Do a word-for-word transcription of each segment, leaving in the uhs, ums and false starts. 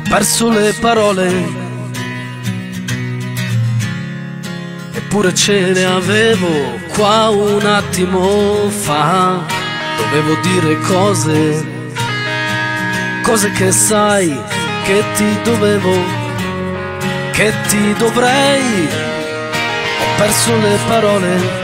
Ho perso le parole, eppure ce le avevo qua un attimo fa. Dovevo dire cose, cose che sai che ti dovevo, che ti dovrei. Ho perso le parole.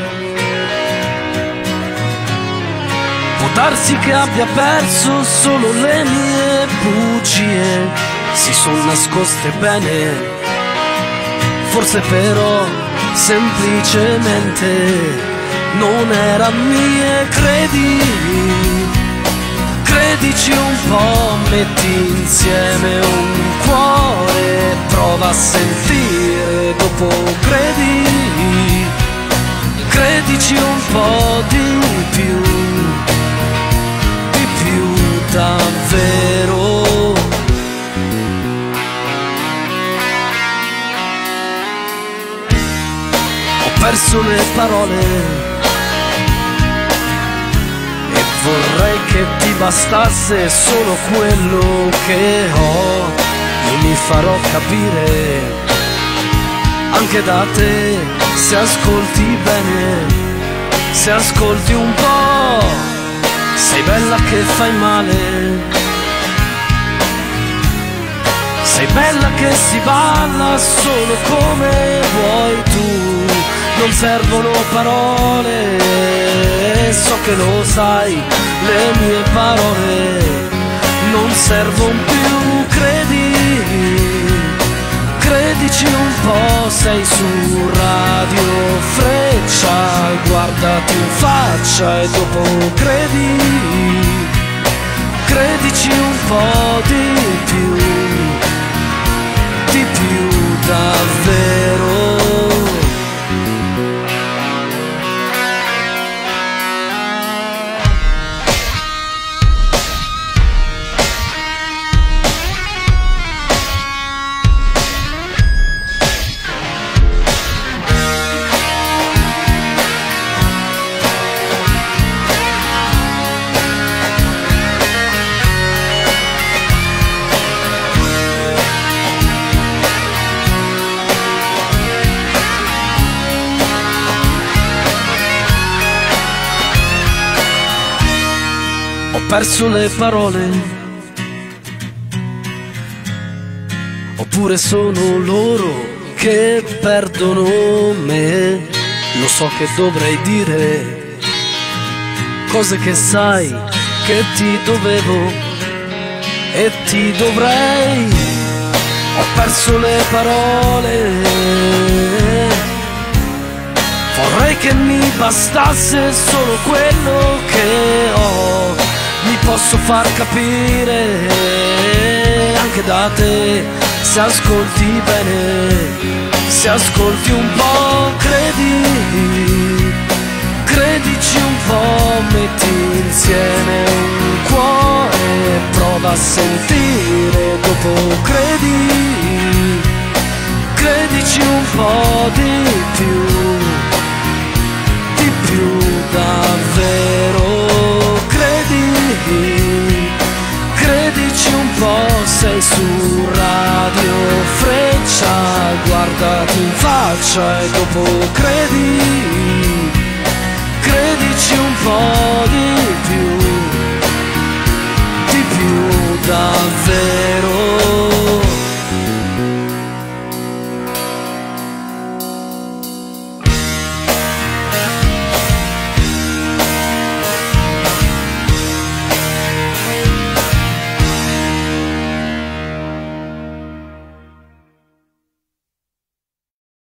Può darsi che abbia perso solo le mie bugie, si sono nascoste bene, forse però semplicemente non era mie. Credi, credici un po', metti insieme un cuore, prova a sentire dopo. Credi, credici un po' di più, di più davvero. Ho perso le parole e vorrei che ti bastasse solo quello che ho. Io mi farò capire anche da te, se ascolti bene, se ascolti un po'. Sei bella che fai male, sei bella che si balla solo come vuoi tu. Non servono parole, so che lo sai, le mie parole non servono più. Credi, credici un po', sei su Radio Freccia, guardati in faccia e dopo credi, credici un po' di più, di più davvero. Ho perso le parole, oppure sono loro che perdono me. Lo so che dovrei dire cose che sai che ti dovevo e ti dovrei. Ho perso le parole, vorrei che mi bastasse solo quello che ho. Mi posso far capire anche da te, se ascolti bene, se ascolti un po'. Credi, credici un po', metti insieme un cuore, prova a sentire dopo. Credi, credici un po' di più, di più davvero. Credici un po', sei su Radio Freccia, guardati in faccia e dopo credi, credici un po' di